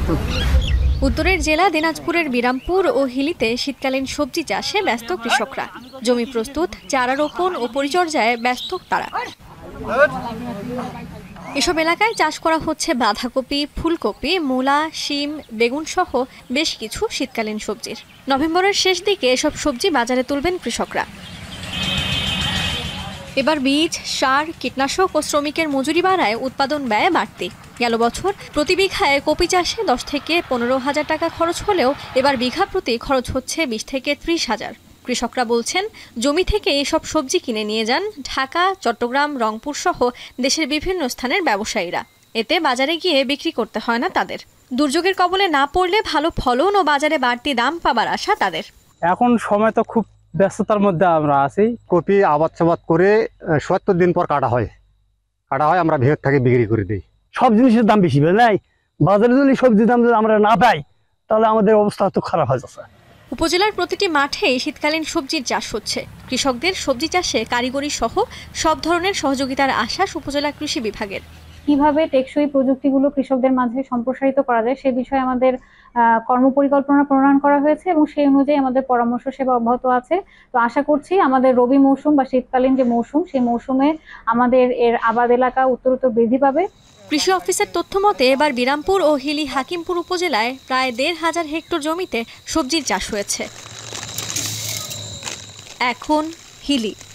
উত্তরের জেলা দিনাজপুরের বিরামপুর ও হিলিতে শীতকালীন সবজি চাষে ব্যস্ত কৃষকরা। জমি প্রস্তুত, চারা রোপণ ও পরিচর্যায় ব্যস্ত তারা। এসব এলাকায় চাষ করা হচ্ছে বাঁধাকপি, ফুলকপি, মূলা, শিম, বেগুন সহ বেশ কিছু শীতকালীন সবজির। নভেম্বরের শেষ দিকে এসব সবজি বাজারে তুলবেন কৃষকরা। এবার বীজ, সার, কীটনাশক ও শ্রমিকের মজুরি বাড়ায় উৎপাদন ব্যয় বাড়তি। গেল বছর প্রতি বিঘায় কপি চাষে 10 থেকে 15,000 টাকা খরচ হলেও এবার বিঘা প্রতি খরচ হচ্ছে 20 থেকে 30,000। কৃষকরা বলছেন, জমি থেকে এসব সবজি কিনে নিয়ে যান ঢাকা, চট্টগ্রাম, রংপুর সহ দেশের বিভিন্ন স্থানের ব্যবসায়ীরা। এতে বাজারে গিয়ে বিক্রি করতে হয় না তাদের। দুর্যোগের কবলে না পড়লে ভালো ফলন ও বাজারে বাড়তি দাম পাবার আশা তাদের। এখন সময় তো খুব ব্যস্ততার মধ্যে আমরা আছি। কপি আবাদ করে 70 দিন পর কাটা হয়, আমরা ভেতর থেকে বিক্রি করে দিই। সব জিনিসের দাম বেশি নাই, বাজারে যদি সবজির দাম যদি আমরা না পাই তাহলে আমাদের অবস্থা তো খারাপ হয়ে যাচ্ছে। উপজেলার প্রতিটি মাঠেই শীতকালীন সবজির চাষ হচ্ছে। কৃষকদের সবজি চাষে কারিগরি সহ সব ধরনের সহযোগিতার আশ্বাস উপজেলা কৃষি বিভাগের। কিভাবে টেকসই প্রযুক্তিগুলো কৃষকদের মাঝে সম্প্রসারিত করা যায় সে বিষয়ে আমাদের কর্মপরিকল্পনা প্রণয়ন করা হয়েছে এবং সেই অনুযায়ী আমাদের পরামর্শ সেবা অব্যাহত আছে। তো আশা করছি আমাদের রবি মৌসুম বা শীতকালীন যে মৌসুম, সেই মৌসুমে আমাদের এর আবাদ এলাকা উত্তরোত্তর বৃদ্ধি পাবে। কৃষি অফিসের তথ্য মতে এবার বিরামপুর ও হিলি হাকিমপুর উপজেলায় প্রায় 1,500 হেক্টর জমিতে সবজির চাষ হয়েছে। এখন হিলি।